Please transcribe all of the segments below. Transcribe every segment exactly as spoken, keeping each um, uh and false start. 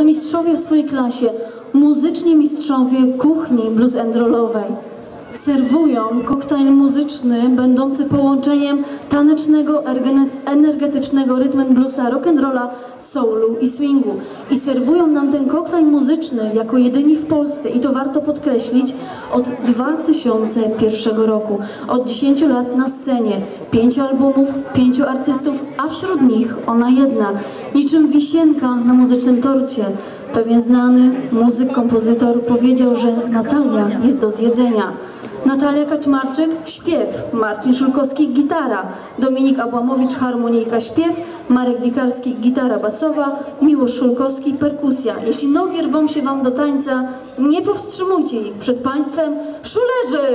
mistrzowie w swojej klasie, muzyczni mistrzowie kuchni blues and rollowej. Serwują koktajl muzyczny będący połączeniem tanecznego, energetycznego rytm and bluesa, rock'n'rolla, soulu i swingu. I serwują nam ten koktajl muzyczny jako jedyni w Polsce, i to warto podkreślić, od dwa tysiące pierwszego roku. Od dziesięciu lat na scenie, pięć albumów, pięciu artystów, a wśród nich ona jedna. Niczym wisienka na muzycznym torcie. Pewien znany muzyk, kompozytor powiedział, że Natalia jest do zjedzenia. Natalia Kaczmarczyk – śpiew, Marcin Szulkowski – gitara, Dominik Abłamowicz – harmonijka, śpiew, Marek Wikarski – gitara basowa, Miłosz Szulkowski – perkusja. Jeśli nogi rwą się wam do tańca, nie powstrzymujcie ich. Przed państwem szulerzy!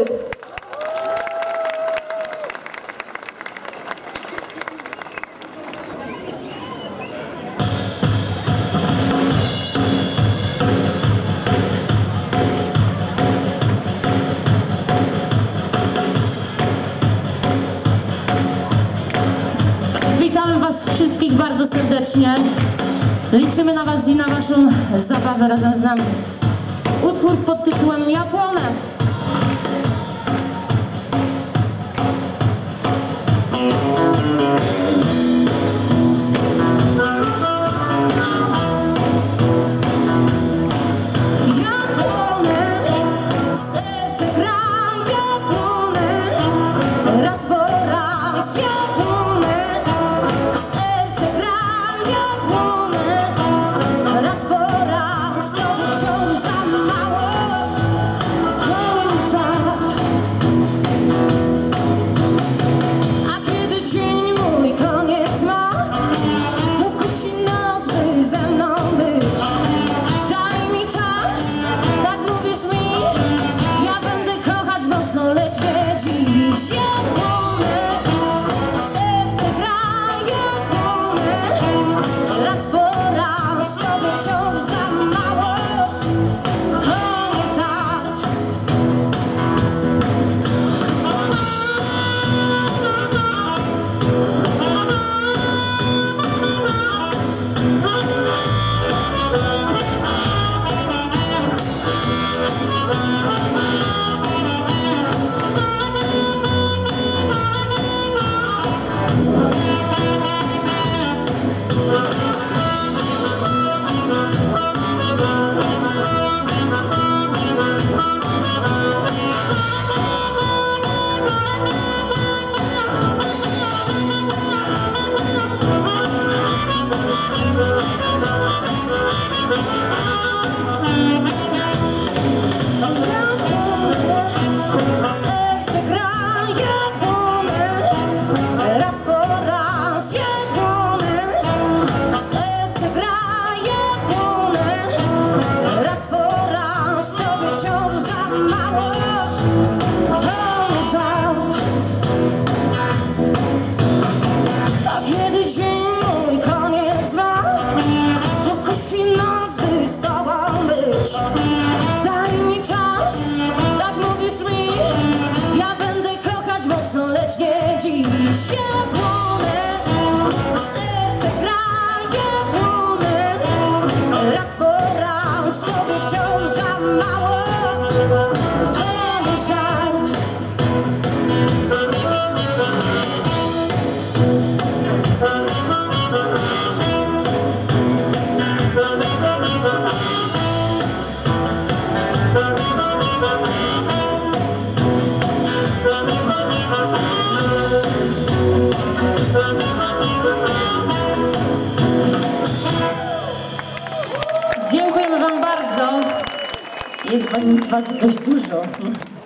Wszystkich bardzo serdecznie. Liczymy na was i na waszą zabawę razem z nami. Utwór pod tytułem Ja płonę. Dziękujemy wam bardzo. Jest was, was dość dużo.